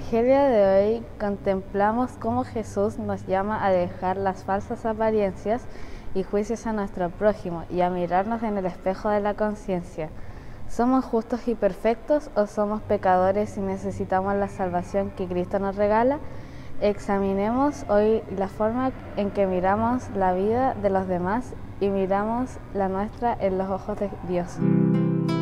Evangelio de hoy contemplamos cómo Jesús nos llama a dejar las falsas apariencias y juicios a nuestro prójimo y a mirarnos en el espejo de la conciencia. ¿Somos justos y perfectos o somos pecadores y necesitamos la salvación que Cristo nos regala? Examinemos hoy la forma en que miramos la vida de los demás y miramos la nuestra en los ojos de Dios.